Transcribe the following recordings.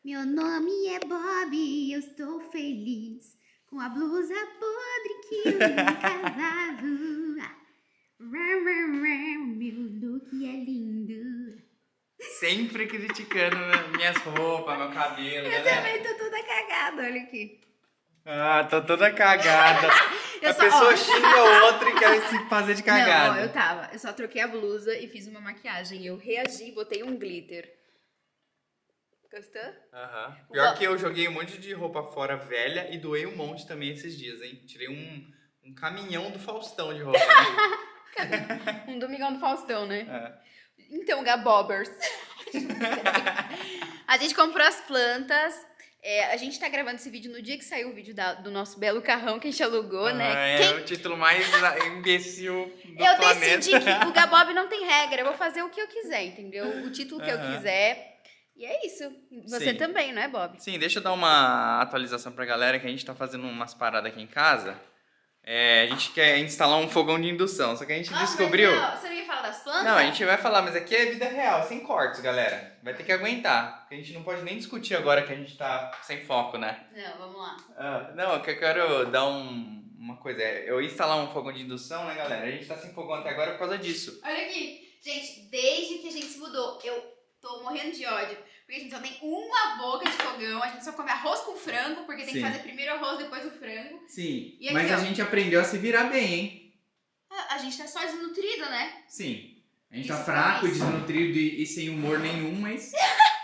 Meu nome é Bob e eu estou feliz com a blusa podre que eu nunca lavo. Meu look é lindo. Sempre criticando minhas roupas, meu cabelo. Eu também tô toda cagada, olha aqui. Ah, tô toda cagada. Eu A só- pessoa ó. xinga o outro e quer se fazer de cagada. Não, eu só troquei a blusa e fiz uma maquiagem. Eu reagi e botei um glitter. Gostou? Aham. Pior que eu joguei um monte de roupa fora velha e doei um monte também esses dias, hein? Tirei um caminhão do Faustão de roupa. Né? Um Domingão do Faustão, né? É. Então, Gabobers. A gente comprou as plantas. A gente tá gravando esse vídeo no dia que saiu o vídeo do nosso belo carrão que a gente alugou, né? É o título mais imbecil do Eu planeta. decidi que o Gabob não tem regra. Eu vou fazer o que eu quiser, entendeu? O título que eu quiser. E é isso. Você Sim. também, não é, Bob? Sim, deixa eu dar uma atualização pra galera que a gente tá fazendo umas paradas aqui em casa. A gente quer instalar um fogão de indução, só que a gente descobriu... Mas não, você não ia falar das plantas? Não, a gente vai falar, mas aqui é vida real, sem cortes, galera. Vai ter que aguentar, porque a gente não pode nem discutir agora que a gente tá sem foco, né? Não, vamos lá. Não, eu quero dar uma coisa. Eu ia instalar um fogão de indução, né, galera? A gente tá sem fogão até agora por causa disso. Olha aqui. Gente, desde que a gente se mudou, eu tô morrendo de ódio. Porque a gente só tem uma boca de fogão, a gente só come arroz com frango, porque tem que fazer primeiro o arroz, depois o frango. Sim, E aqui, mas ó. a gente aprendeu a se virar bem, hein? A gente tá só desnutrido, né? Sim. A gente Isso, tá fraco, isso. desnutrido e sem humor nenhum, mas...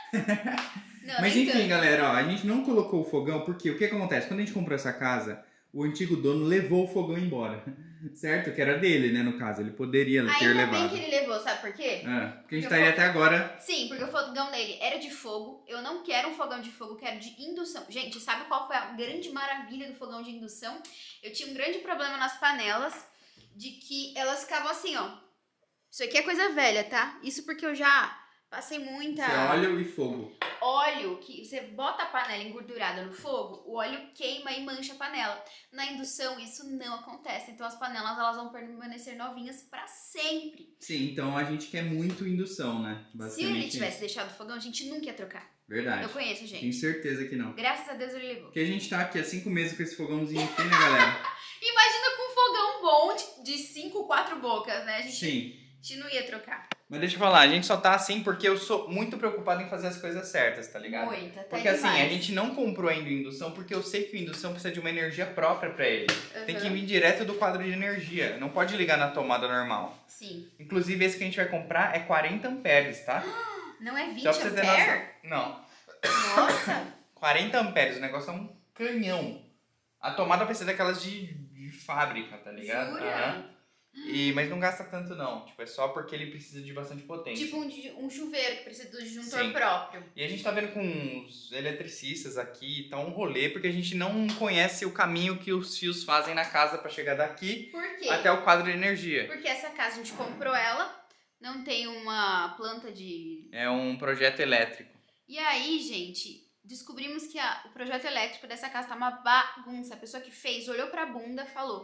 Não, Mas nem enfim, tanto. galera, ó, a gente não colocou o fogão porque o que acontece? Quando a gente comprou essa casa, o antigo dono levou o fogão embora. Certo? Que era dele, né, no caso. Ele poderia ter Ainda levado. bem que ele levou, sabe por quê? Porque a gente tá aí até agora. Sim, porque o fogão dele era de fogo. Eu não quero um fogão de fogo, eu quero de indução. Gente, sabe qual foi a grande maravilha do fogão de indução? Eu tinha um grande problema nas panelas, de que elas ficavam assim, ó. Isso aqui é coisa velha, tá? Isso porque eu já passei muita... Isso é óleo e fogo. Óleo, que você bota a panela engordurada no fogo, o óleo queima e mancha a panela. Na indução isso não acontece, então as panelas elas vão permanecer novinhas pra sempre. Sim, então a gente quer muito indução, né? Se ele tivesse deixado o fogão, a gente nunca ia trocar. Verdade. Eu conheço, gente. Tenho certeza que não. Graças a Deus ele levou. Porque a gente tá aqui há 5 meses com esse fogãozinho aqui, né, galera? Imagina com um fogão bom de 5, 4 bocas, né? Sim. A gente não ia trocar. Mas deixa eu falar, a gente só tá assim porque eu sou muito preocupado em fazer as coisas certas, tá ligado? Muita, até Porque assim, a demais. gente não comprou ainda indução porque eu sei que a indução precisa de uma energia própria pra ele. Tem que Uhum. vir direto do quadro de energia, não pode ligar na tomada normal. Sim. Inclusive esse que a gente vai comprar é 40 amperes, tá? Não é 20 Só pra vocês terem noção. ampere? Não, Nossa. 40 amperes, o negócio é um canhão. A tomada vai ser daquelas de fábrica, tá ligado? Jura? Aham. Mas não gasta tanto não, tipo, é só porque ele precisa de bastante potência. Tipo um chuveiro que precisa do disjuntor Sim. próprio. E a gente tá vendo com uns eletricistas aqui, tá um rolê, porque a gente não conhece o caminho que os fios fazem na casa pra chegar daqui Por quê? até o quadro de energia. Porque essa casa a gente comprou ela, não tem uma planta de... É um projeto elétrico. E aí, gente, descobrimos que o projeto elétrico dessa casa tá uma bagunça. A pessoa que fez olhou pra bunda e falou: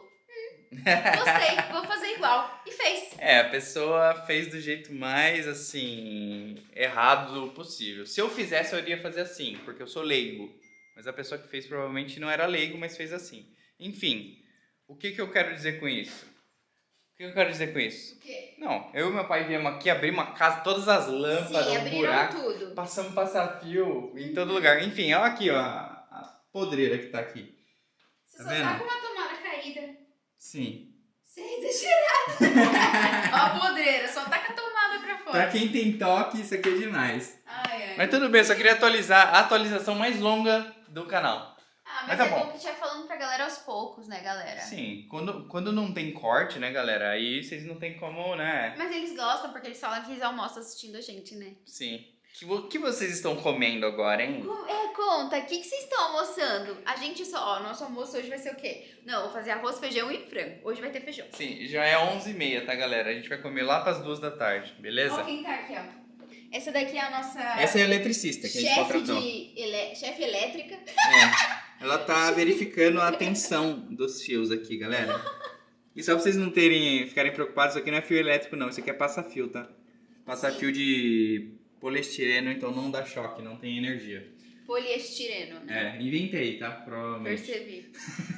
gostei, vou fazer igual. E fez. A pessoa fez do jeito mais, assim, errado possível. Se eu fizesse, eu iria fazer assim, porque eu sou leigo. Mas a pessoa que fez provavelmente não era leigo, mas fez assim. Enfim, o que eu quero dizer com isso? O que eu quero dizer com isso? O quê? Não, eu e meu pai viemos aqui abrir uma casa, todas as lâmpadas, Sim, um abriram buraco, tudo. passamos passar-fio em todo lugar. Enfim, olha aqui, ó, a podreira que tá aqui. Você Tá só vendo? tá com uma tomada caída. Sim. Você é exagerado. Ó a podreira, só tá com a tomada pra fora. Pra quem tem toque, isso aqui é demais. Ai, ai. Mas tudo bem, só queria atualizar a atualização mais longa do canal. Mas tá é bom. bom que a gente vai falando pra galera aos poucos, né, galera? Sim, quando não tem corte, né, galera, aí vocês não tem como, né? Mas eles gostam porque eles falam que eles almoçam assistindo a gente, né? Sim. O que vocês estão comendo agora, hein? Conta, o que vocês estão almoçando? A gente só, nosso almoço hoje vai ser o quê? Não, vou fazer arroz, feijão e frango. Hoje vai ter feijão. Sim, já é 11h30, tá, galera? A gente vai comer lá pras 2 da tarde, beleza? Ó quem tá aqui, ó. Essa daqui é a nossa Essa é a eletricista que a gente contratou. chefe elétrica. Ela tá verificando a tensão dos fios aqui, galera. E só pra vocês não ficarem preocupados, isso aqui não é fio elétrico não, isso aqui é passa-fio, tá? Passa-fio de poliestireno, então não dá choque, não tem energia. Poliestireno, né? Inventei, tá? Provavelmente. Percebi.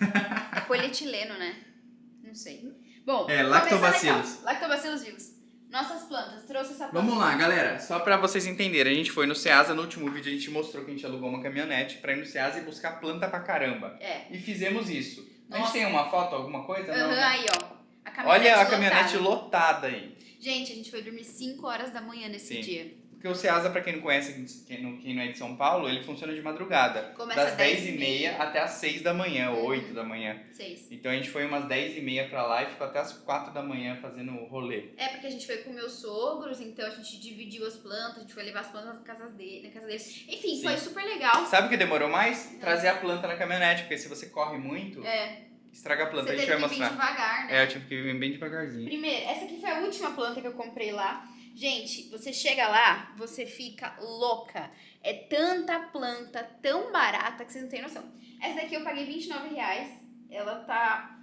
É polietileno, né? Não sei. Bom, lactobacilos. Lactobacilos vivos. Nossas plantas, trouxe essa planta. Vamos lá, galera. Só pra vocês entenderem, a gente foi no Ceasa, no último vídeo a gente mostrou que a gente alugou uma caminhonete pra ir no Ceasa e buscar planta pra caramba. E fizemos isso. A gente tem uma foto, alguma coisa? Não, né? Aí, ó. Olha a caminhonete lotada aí. Gente, a gente foi dormir 5 horas da manhã nesse dia. Porque o Ceasa, pra quem não conhece, quem não é de São Paulo, ele funciona de madrugada. Começa das 10h30 até as 6 da manhã, ou 8 da manhã. 6. Então a gente foi umas 10h30 pra lá e ficou até as 4 da manhã fazendo rolê. Porque a gente foi com meus sogros, então a gente dividiu as plantas, a gente foi levar as plantas na casa deles. Enfim, foi super legal. Sabe o que demorou mais? Trazer a planta na caminhonete, porque se você corre muito... Estraga a planta, Você a gente vai mostrar. Você teve que vir devagar, né? Eu tive que vir bem devagarzinho. Primeiro, essa aqui foi a última planta que eu comprei lá. Gente, você chega lá, você fica louca. É tanta planta, tão barata, que vocês não têm noção. Essa daqui eu paguei R$29. Ela tá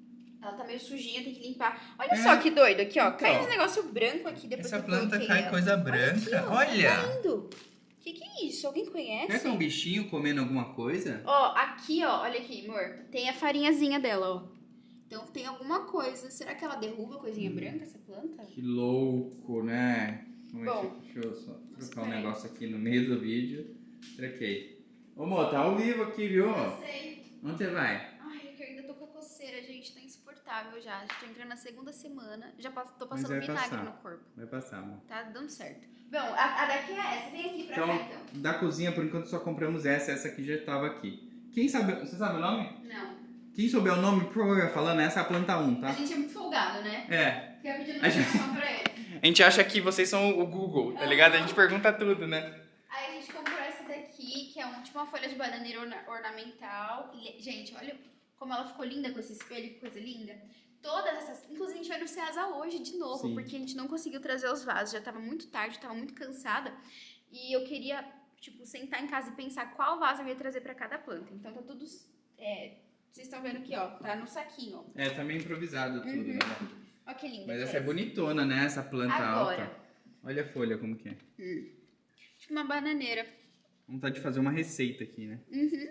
meio sujinha, tem que limpar. Olha só que doido aqui, ó. Cai esse negócio branco aqui depois essa que eu planta cai coisa branca. Olha! Tá lindo. Que é isso? Alguém conhece? Será que é um bichinho comendo alguma coisa? Ó, aqui, ó. Olha aqui, amor. Tem a farinhazinha dela, ó. Então tem alguma coisa. Será que ela derruba coisinha branca, essa planta? Que louco, né? Bom, deixa eu só trocar um negócio aqui no meio do vídeo. Troquei. Ô, amor, tá ao vivo aqui, viu? Eu sei. Onde você vai? Ai, eu ainda tô com a coceira, gente. Tá insuportável já. Já tô entrando na segunda semana. Já tô passando vinagre no corpo. Vai passar, amor. Tá dando certo. Bom, a daqui é essa. Vem aqui pra cá, então. Da cozinha, por enquanto, só compramos essa. Essa aqui já tava aqui. Quem sabe... Você sabe o nome? Não. Quem souber o nome, por favor, falando, essa é a planta 1, tá? A gente é muito folgado, né? Fica pedindo informação pra ele. A gente acha que vocês são o Google, tá ligado? A gente pergunta tudo, né? Aí a gente comprou essa daqui, que é tipo uma folha de bananeira ornamental. E, gente, olha como ela ficou linda com esse espelho, que coisa linda. Todas essas... Inclusive, a gente vai no Ceasa hoje de novo, porque a gente não conseguiu trazer os vasos. Já tava muito tarde, tava muito cansada. E eu queria, tipo, sentar em casa e pensar qual vaso eu ia trazer pra cada planta. Então, tá tudo... Vocês estão vendo aqui, ó. Tá no saquinho, ó. Tá meio improvisado tudo, né? Olha que linda. Mas essa é bonitona, né? Essa planta alta. Olha a folha como que é. Tipo uma bananeira. Vontade de fazer uma receita aqui, né?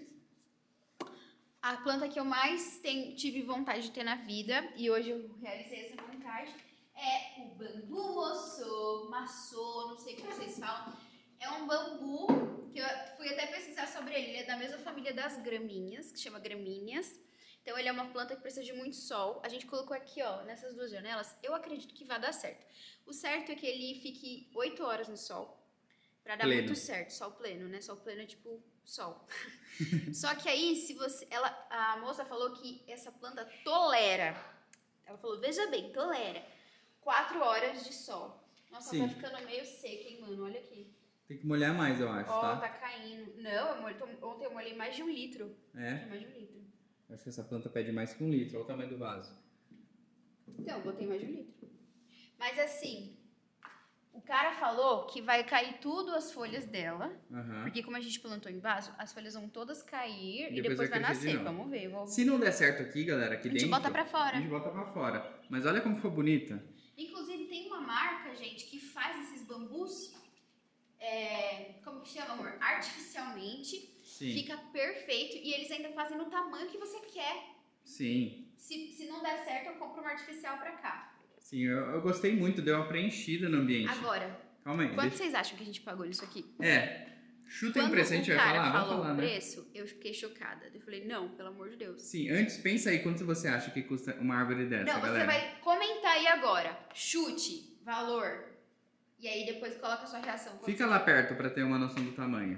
A planta que eu mais tive vontade de ter na vida, e hoje eu realizei essa vontade, é o bambu maçô, não sei como vocês falam. É um bambu que eu fui até pesquisar sobre ele. Ele é da mesma família das gramíneas, que chama gramíneas. Então ele é uma planta que precisa de muito sol. A gente colocou aqui, ó, nessas duas janelas. Eu acredito que vai dar certo. O certo é que ele fique 8 horas no sol, pra dar muito certo. Sol pleno, né? Sol pleno é tipo sol. Só que aí, a moça falou que essa planta tolera. Ela falou, veja bem, tolera 4 horas de sol. Nossa, ela tá ficando meio seca, hein, mano? Olha aqui. Tem que molhar mais, eu acho, tá? Ó, tá caindo. Não, ontem eu molhei mais de 1 litro. Mais de 1 litro. Acho que essa planta pede mais que 1 litro. Olha o tamanho do vaso. Então, eu botei mais de 1 litro. Mas assim, o cara falou que vai cair tudo as folhas dela. Porque como a gente plantou em vaso, as folhas vão todas cair e depois vai nascer. Vamos ver. Se não der certo aqui, galera, aqui dentro... A gente bota pra fora. A gente bota pra fora. Mas olha como ficou bonita. Inclusive, tem uma marca, gente, que faz esses bambus... como que chama, amor? Artificialmente. Fica perfeito. E eles ainda fazem no tamanho que você quer. Se não der certo, eu compro uma artificial pra cá. Sim, eu gostei muito. Deu uma preenchida no ambiente. Agora, calma aí. Quanto vocês acham que a gente pagou nisso aqui? Chuta em preço, a gente vai falar? Quando o cara falou o preço, eu fiquei chocada. Eu falei, não, pelo amor de Deus. Sim, antes pensa aí quanto você acha que custa uma árvore dessa, não, galera. Você vai comentar aí agora. Chute, valor. E aí depois coloca a sua reação. Fica lá perto pra ter uma noção do tamanho.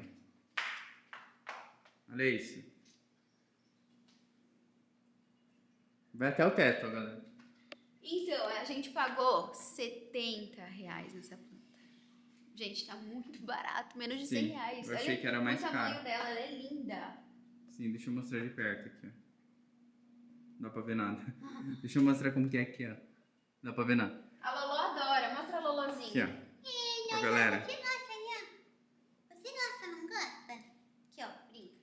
Olha isso. Vai até o teto, galera. Então, a gente pagou R$70 nessa planta. Gente, tá muito barato. Menos de R$100. Eu achei que era mais caro. O tamanho dela, ela é linda. Sim, deixa eu mostrar de perto aqui, ó. Não dá pra ver nada. Deixa eu mostrar como que é aqui, ó. Dá pra ver nada. A Lolo adora. Mostra a Lolozinha. Aqui, ó. Ó, galera. Você gosta, né? Você gosta, não gosta? Aqui, ó. Brinca.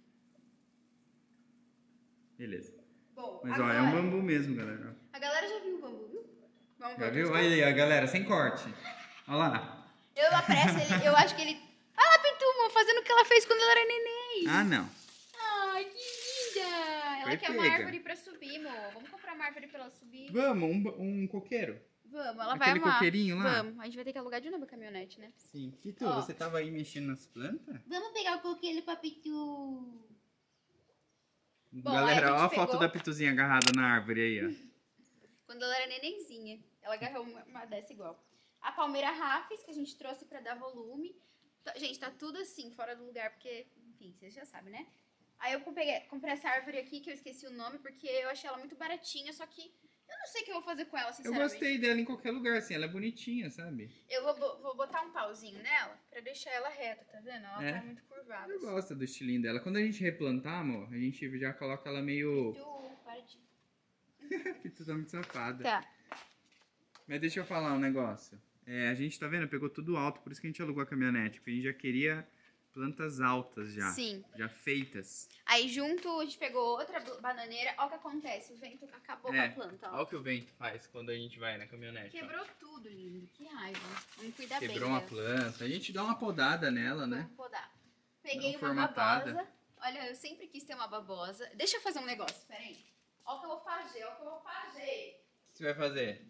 Beleza. Bom, mas, agora, ó, é um bambu mesmo, galera. A galera já viu o bambu, viu? Vamos já viu? Olha aí, a galera, sem corte. Olha lá. Eu apresso ele, eu acho que ele... Olha lá, Pituma, fazendo o que ela fez quando ela era neném. Ah, não. Ai, que linda! Ela Foi quer uma pega. árvore pra subir, amor. Vamos comprar uma árvore pra ela subir? Vamos, um coqueiro? Vamos, ela vai Aquele amar. coqueirinho lá? Vamos, a gente vai ter que alugar de novo a caminhonete, né? Sim. E tu, Ó. você tava aí mexendo nas plantas? Vamos pegar o coqueiro pra Pitu. Bom, Galera, aí a ó gente a foto pegou- da Pituzinha agarrada na árvore aí, ó. Quando ela era nenenzinha, ela agarrou uma dessa igual. A palmeira rafis, que a gente trouxe pra dar volume. Gente, tá tudo assim, fora do lugar, porque, enfim, vocês já sabem, né? Aí eu comprei essa árvore aqui, que eu esqueci o nome, porque eu achei ela muito baratinha, só que eu não sei o que eu vou fazer com ela, Eu sinceramente. gostei dela em qualquer lugar, assim, ela é bonitinha, sabe? Eu vou botar um pauzinho nela pra deixar ela reta, tá vendo? Ela É. tá muito curvada. Eu gosto do estilinho dela. Quando a gente replantar, amor, a gente já coloca ela meio... Para de... Pitu tá muito safada. Tá. Mas deixa eu falar um negócio. A gente, tá vendo? Pegou tudo alto, por isso que a gente alugou a caminhonete. Porque a gente já queria plantas altas já. Sim. Já feitas. Aí junto a gente pegou outra bananeira. Olha o que acontece, o vento acabou com a planta, ó. Olha o que o vento faz quando a gente vai na caminhonete. ó. Quebrou tudo, lindo. Que raiva. Vamos cuidar bem Quebrou uma dela. planta. A gente dá uma podada nela, né? Vamos podar. Peguei Dá uma uma formatada. babosa. Olha, eu sempre quis ter uma babosa. Deixa eu fazer um negócio, peraí. Olha o que eu vou fazer, olha o que eu vou fazer. O que você vai fazer?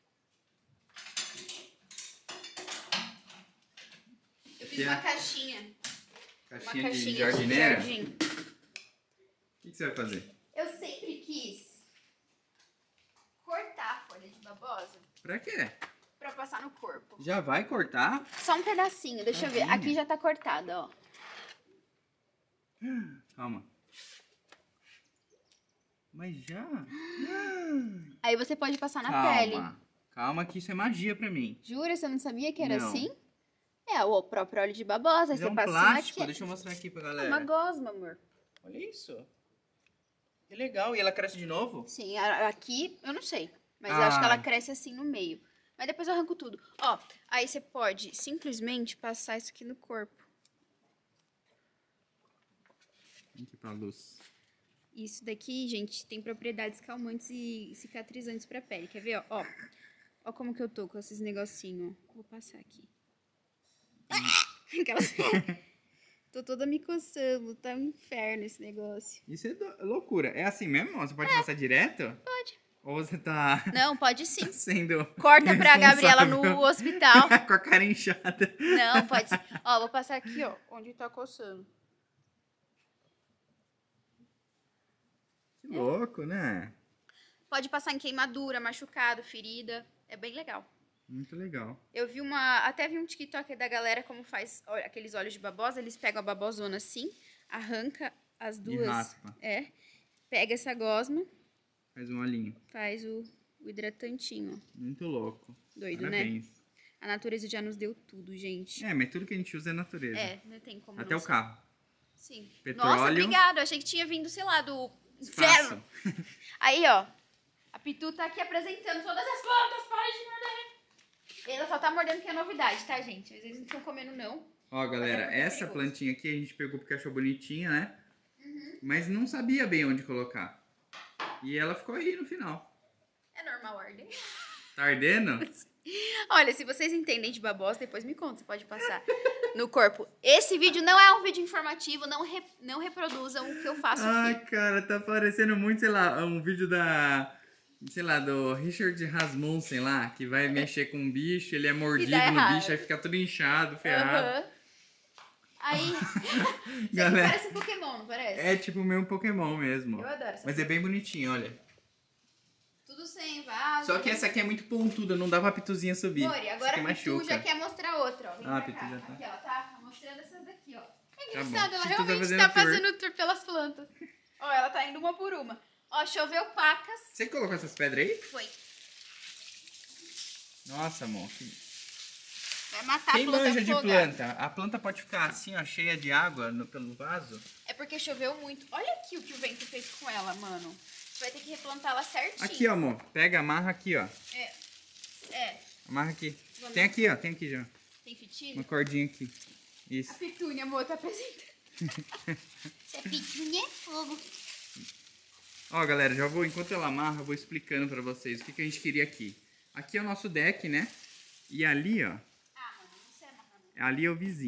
Eu fiz uma caixinha. Uma Caixinha de caixinha jardineira? de jardim. O que você vai fazer? Eu sempre quis cortar a folha de babosa Pra quê? pra passar no corpo. Já vai cortar? Só um pedacinho, deixa eu ver. Tadinha. Aqui já tá cortado, ó. Calma. Mas já? Aí você pode passar na Calma. pele. Calma que isso é magia pra mim. Jura? Você não sabia que era Não. assim? É, o próprio óleo de babosa. Aí Mas é você um passa plástico, aqui. deixa eu mostrar aqui pra É galera. uma gosma, amor. Olha isso. Que legal. E ela cresce de novo? Sim, aqui eu não sei. Mas eu acho que ela Ai. cresce assim no meio. Mas depois eu arranco tudo. Ó, aí você pode simplesmente passar isso aqui no corpo. Aqui pra luz. Isso daqui, gente, tem propriedades calmantes e cicatrizantes pra pele. Quer ver, ó? Ó como que eu tô com esses negocinhos. Vou passar aqui. Aquelas... Tô toda me coçando. Tá um inferno esse negócio. Isso é loucura. É assim mesmo? Você pode passar direto? Pode. Ou você tá Não, pode sim. sendo Corta pra Gabriela no responsável hospital. com a cara inchada? Não, pode sim. Ó, vou passar aqui, ó, onde tá coçando. Que louco, né? Pode passar em queimadura, machucado, ferida. É bem legal. Muito legal. Eu vi até vi um TikTok da galera como faz aqueles óleos de babosa. Eles pegam a babosona assim, arranca as duas. E raspa. Pega essa gosma, Faz um olhinho. faz o hidratantinho, ó. Muito louco. Doido, né? Parabéns. A natureza já nos deu tudo, gente. Mas tudo que a gente usa é natureza. Não tem como Até não o ser. carro. Sim. Petróleo. Nossa, obrigado. Achei que tinha vindo, sei lá, do Espaço. inferno. Aí, ó. A Pitu tá aqui apresentando todas as plantas. Para de morder. Ela só tá mordendo porque é novidade, tá, gente? Às vezes não estão comendo, não. Ó, galera, muito essa perigoso. plantinha aqui a gente pegou porque achou bonitinha, né? Mas não sabia bem onde colocar. E ela ficou aí no final. É normal arder. Tá ardendo? Olha, se vocês entendem de babosa, depois me conta. Você pode passar no corpo. Esse vídeo não é um vídeo informativo. Não reproduzam o que eu faço Ai, aqui. cara, tá parecendo muito, sei lá, um vídeo sei lá, do Richard Rasmussen lá, que vai mexer com um bicho, ele é mordido no errado. bicho, aí fica tudo inchado, ferrado. Aham. Aí, isso aqui Galera, parece um Pokémon, não parece? é tipo o meu Pokémon mesmo. Eu adoro essa Mas é bem bonitinho, olha. Tudo sem vaso. Só que essa aqui é muito pontuda, não dá pra Pituzinha subir. Mori, Isso agora aqui a Pitu machuca. já quer mostrar outra, ó. Vem Ah, a pra Pitu cá. já tá. Aqui, ó, tá mostrando essas daqui, ó. É Tá engraçado, bom. ela Pitu tá realmente fazendo tá tour. fazendo tour pelas plantas. Ó, ela tá indo uma por uma. Ó, choveu pacas. Você colocou essas pedras aí? Foi. Nossa, amor. Vai matar Quem a planta manja de afogada. planta? A planta pode ficar assim, ó, cheia de água pelo vaso? É porque choveu muito. Olha aqui o que o vento fez com ela, mano. Você vai ter que replantar ela certinho. Aqui, ó, amor. Pega, amarra aqui, ó. É. Amarra aqui. Vamos. Tem aqui já. Tem fitilho? Uma cordinha aqui. A Isso. Pitúnia, amor, tá apresentando. Essa Pitúnia é fogo. Ó, galera, já vou, enquanto ela amarra, eu vou explicando pra vocês o que a gente queria aqui. Aqui é o nosso deck, né? E ali, ó, Ah, mano, não sei amarrar. Não. ali é o vizinho.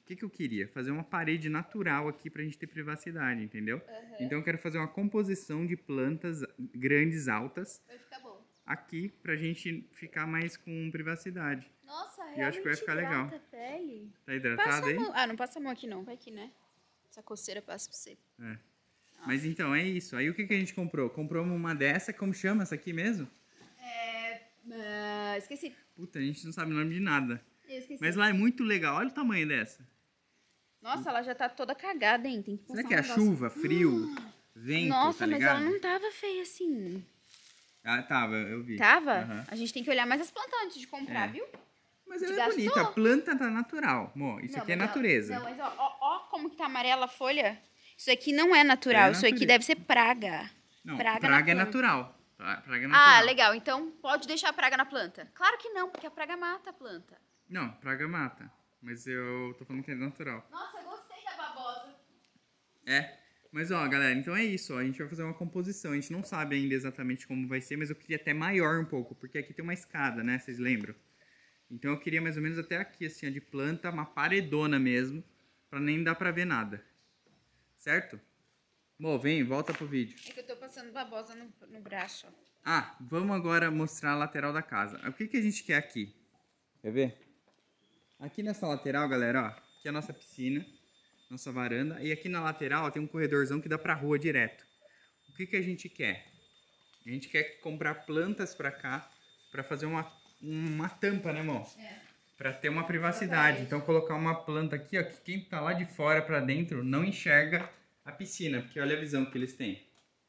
que eu queria? Fazer uma parede natural aqui pra gente ter privacidade, entendeu? Então eu quero fazer uma composição de plantas grandes, altas, Vai ficar bom. aqui pra gente ficar mais com privacidade. Nossa, E eu acho que vai ficar legal. hidrata a pele. Tá hidratado Passa a aí? mão. Ah, não passa a mão aqui não. Vai aqui, né? Essa coceira passa pra você. É. Mas então, é isso. Aí o que a gente comprou? Compramos uma dessa, como chama essa aqui mesmo? Esqueci. Puta, a gente não sabe o nome de nada. Eu esqueci. Mas lá é muito legal. Olha o tamanho dessa. Nossa, ela já tá toda cagada, hein? Tem que Será passar que é um a negócio. chuva, frio, vento, Nossa, tá mas ligado? ela não tava feia assim. Ah, tava, eu vi. Tava? Aham. A gente tem que olhar mais as plantas antes de comprar, É. viu? Mas Te ela é gastou? bonita, a planta tá natural. Amor, isso Não, aqui é mas ela- natureza. Não, mas ó como que tá amarela a folha. Isso aqui não é natural, É isso aqui natureza. deve ser praga. Não, praga praga é na planta. natural. Praga é natural. Ah, legal. Então pode deixar a praga na planta. Claro que não, porque a praga mata a planta. Não, praga mata. Mas eu tô falando que é natural. Nossa, gostei da babosa. É. Mas ó, galera, então é isso, ó. A gente vai fazer uma composição. A gente não sabe ainda exatamente como vai ser, mas eu queria até maior um pouco, porque aqui tem uma escada, né? Vocês lembram? Então eu queria mais ou menos até aqui, assim, ó, de planta, uma paredona mesmo, pra nem dar pra ver nada. Certo? Bom, vem, volta pro vídeo. É que eu tô passando babosa no braço, ó. Ah, vamos agora mostrar a lateral da casa. O que a gente quer aqui? Quer ver? Aqui nessa lateral, galera, ó, aqui é a nossa piscina, nossa varanda. E aqui na lateral ó, tem um corredorzão que dá pra rua direto. O que a gente quer? A gente quer comprar plantas pra cá, pra fazer uma tampa, né, amor? É. Pra ter uma privacidade. Então colocar uma planta aqui, ó, que quem tá lá de fora pra dentro não enxerga a piscina, porque olha a visão que eles têm.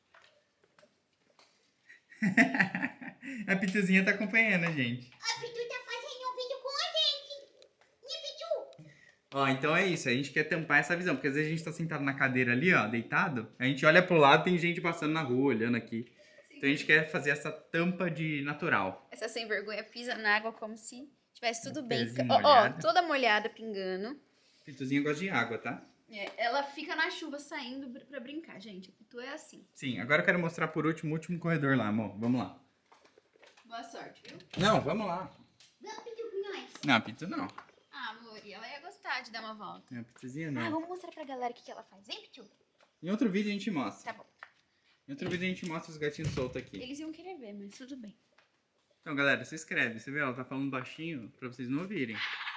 A Pituzinha tá acompanhando a gente. A Pitu tá fazendo um vídeo com a gente. Né, Pitu? Ó, então é isso, a gente quer tampar essa visão, porque às vezes a gente tá sentado na cadeira ali, ó, deitado, a gente olha pro lado, tem gente passando na rua, olhando aqui. Então a gente quer fazer essa tampa de natural. Essa sem vergonha pisa na água como se tivesse tudo bem. pezinho Ó, molhado. toda molhada, pingando. Pituzinha gosta de água, tá? É, ela fica na chuva saindo pra brincar, gente. A Pitu é assim. Sim, agora eu quero mostrar por último o último corredor lá, amor. Vamos lá. Boa sorte, viu? Não, vamos lá. Não, Pitu, com nós. Não, Pitu não. Ah, amor, e ela ia gostar de dar uma volta. Não, Pituzinha Ah, não. vamos mostrar pra galera o que ela faz, hein, Pitu? Em outro vídeo a gente mostra. Tá bom. Em outro vídeo a gente mostra os gatinhos soltos aqui. Eles iam querer ver, mas tudo bem. Então, galera, se inscreve. Você vê, ela tá falando baixinho pra vocês não ouvirem.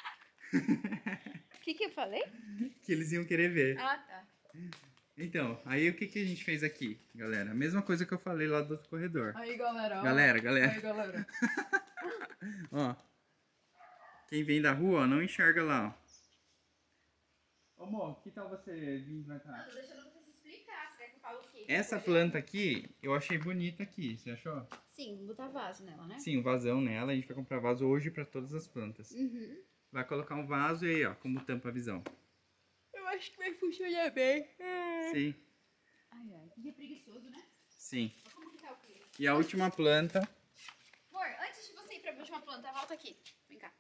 O que eu falei? Que eles iam querer ver. Ah, tá. Então, aí o que a gente fez aqui, galera? A mesma coisa que eu falei lá do outro corredor. Aí, galera. Galera. galera. Ó. Quem vem da rua, ó, não enxerga lá, ó. Ô, amor, que tal você vir pra cá? Tô deixando você se explicar. Será que eu falo o quê? Essa planta aqui, eu achei bonita aqui, você achou? Sim, vou botar vaso nela, né? Sim, o vasão nela, a gente vai comprar vaso hoje pra todas as plantas. Uhum. Vai colocar um vaso e aí, ó, como tampa a visão. Eu acho que vai funcionar bem. Sim, Ai. Que dia preguiçoso, né? sim. Olha como que tá o clima. E a última planta, Amor, antes de você ir pra última planta, volta aqui. Vem cá.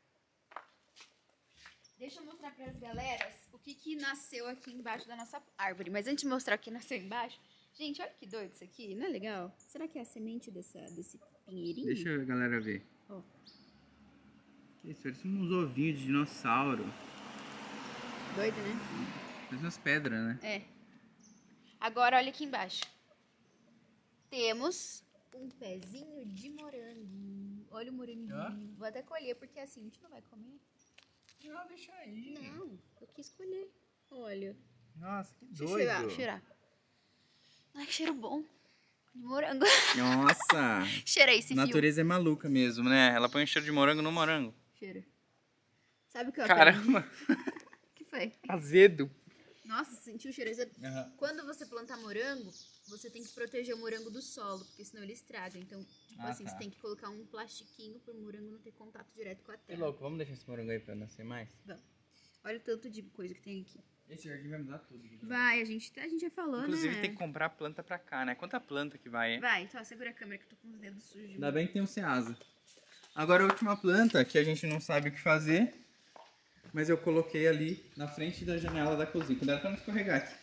Deixa eu mostrar pras galeras o que nasceu aqui embaixo da nossa árvore. Mas antes de mostrar o que nasceu embaixo... Gente, olha que doido isso aqui, não é legal? Será que é a semente desse pinheirinho? deixa a galera ver. Ó. Que isso, parece uns ovinhos de dinossauro. Doido, né? Parece umas pedras, né? É. Agora olha aqui embaixo. Temos um pezinho de morango. Olha o moranguinho. Ó. Vou até colher, porque assim, a gente não vai comer. Não, deixa aí. Não, eu quis colher. Olha. Nossa, que Deixa eu doido. cheirar. Ai, que cheiro bom. De morango. Nossa, Cheira esse a natureza é maluca mesmo, né? Ela põe um cheiro de morango no morango. Cheira. Sabe o que eu Caramba, O que foi? azedo. Nossa, sentiu o cheiro. Quando você plantar morango, você tem que proteger o morango do solo, porque senão ele estraga. Então, tipo assim, tá. você tem que colocar um plastiquinho pro morango não ter contato direto com a Que terra. louco, vamos deixar esse morango aí pra nascer mais? Olha o tanto de coisa que tem aqui. Esse jardim vai mudar tudo. Vai, a gente já falou, Inclusive né? tem que comprar planta pra cá, né? Quanta planta que vai, hein? Vai, então, segura a câmera que eu tô com os dedos sujos. Ainda bem que tem um ceasa. Agora a última planta, que a gente não sabe o que fazer, mas eu coloquei ali na frente da janela da cozinha. Cuidado pra não escorregar aqui.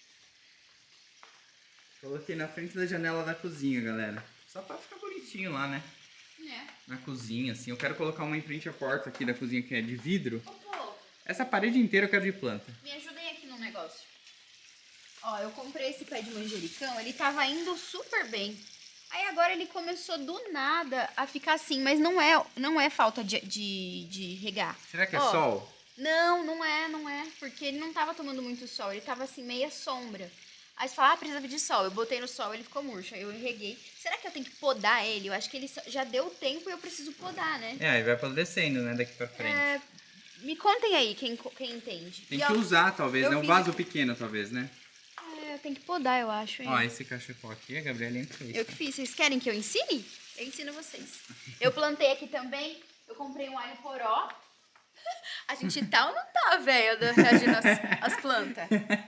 Coloquei na frente da janela da cozinha, galera. Só pra ficar bonitinho lá, né? É. Na cozinha, assim. Eu quero colocar uma em frente à porta aqui da cozinha, que é de vidro. Ô, pô, Essa parede inteira eu quero de planta. Me ajudem aqui no negócio. Ó, eu comprei esse pé de manjericão, ele tava indo super bem. Aí agora ele começou do nada a ficar assim, mas não é falta de regar. Será que é Ó, sol? não é, porque ele não tava tomando muito sol, ele tava assim, meia sombra. Aí você fala, precisava de sol. Eu botei no sol, ele ficou murcho, aí eu reguei. Será que eu tenho que podar ele? Eu acho que ele já deu tempo e eu preciso podar, né? É, aí vai apodrecendo, né, daqui pra frente. Me contem aí, quem entende. Tem E, que ó, usar, talvez, eu né? Um fiz vaso aqui. pequeno, talvez, né? Tem que podar, eu acho. Hein? Ó, esse cachecol aqui, a Gabriela fez. Eu que fiz. Vocês querem que eu ensine? Eu ensino vocês. Eu plantei aqui também. Eu comprei um alho poró. A gente tá ou não tá, velho, reagindo às plantas?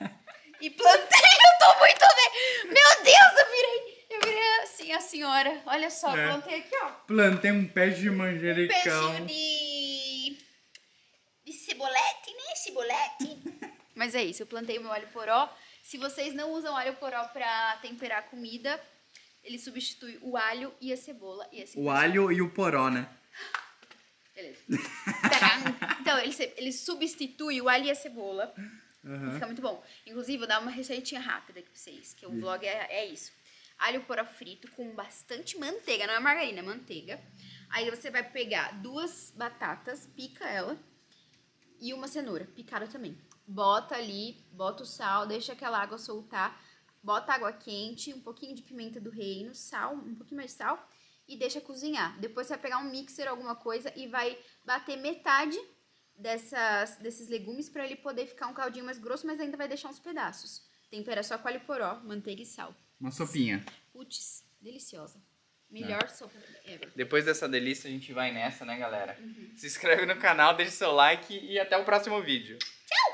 E plantei, eu tô muito bem. Meu Deus, eu virei assim a senhora. Olha só, plantei aqui, ó. Plantei um pé de Um manjericão. peixinho de cebolete, né? Cebolete. Mas é isso, eu plantei o meu alho poró. Se vocês não usam alho poró pra temperar a comida, ele substitui o alho e a cebola. E assim O alho e o poró, né? Beleza. Tcharam! Então, ele substitui o alho e a cebola. Uhum. Fica muito bom. Inclusive, vou dar uma receitinha rápida aqui pra vocês, que o vlog é isso. Alho poró frito com bastante manteiga, não é margarina, é manteiga. Aí você vai pegar 2 batatas, pica ela, e uma cenoura, picada também. Bota ali, bota o sal, deixa aquela água soltar, bota água quente, um pouquinho de pimenta do reino, sal, um pouquinho mais de sal, e deixa cozinhar. Depois você vai pegar um mixer, alguma coisa, e vai bater metade desses legumes para ele poder ficar um caldinho mais grosso, mas ainda vai deixar uns pedaços. Tempera só com alho poró, manteiga e sal. Uma sopinha. Putz, deliciosa. Melhor sopa ever. Depois dessa delícia, a gente vai nessa, né, galera? Se inscreve no canal, deixa seu like e até o próximo vídeo. Tchau!